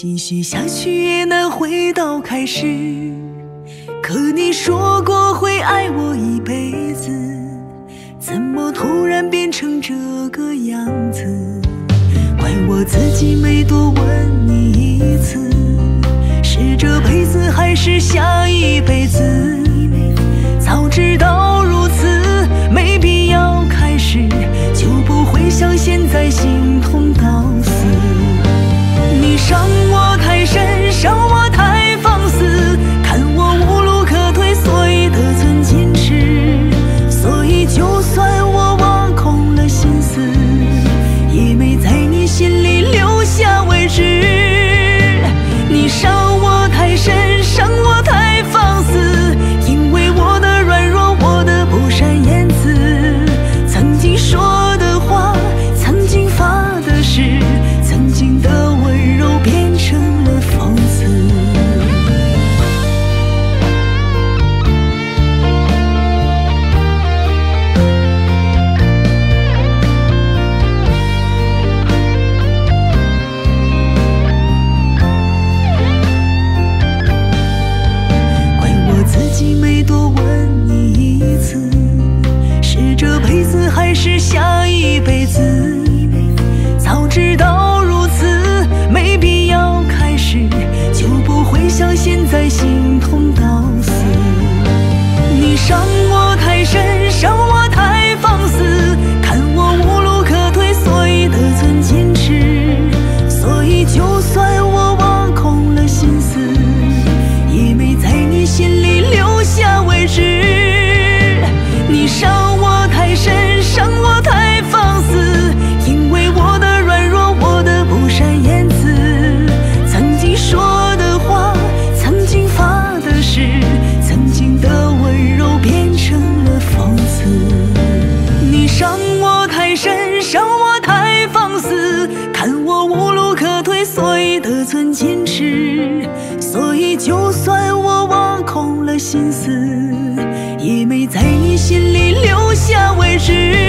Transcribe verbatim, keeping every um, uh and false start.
继续下去也难回到开始，可你说过会爱我一辈子，怎么突然变成这个样子？怪我自己没多问你一次，是这辈子还是下一辈子？早知道如此，没必要开始，就不会像现在心痛到死。你伤我太深，伤我太放肆，看我无路可退，所以得寸进尺。所以就算我挖空了心思，也没在你心里留下位置。你伤我太深，伤我太放肆，因为我的软弱，我的不善言辞，曾经说的话，曾经发的誓，曾经的温柔变成了讽刺。怪我自己没多问你一次，是这辈子还是下一辈子？早知道如此，没必要开始，就不会像现在心痛到死。你伤我太深，伤我太放肆，看我无路可退，所以得寸进尺。所以就算我挖空了心思，也没在你心里留下位置。你伤我太深，伤我太放肆，因为我的软弱，我的不善言辞，曾经说的话，曾经发的誓，曾经的温柔变成了讽刺。你伤我太深，伤我太放肆，看我无路可退，所以得寸进尺。所以就算我挖空了心思，也没在你心里留下位置。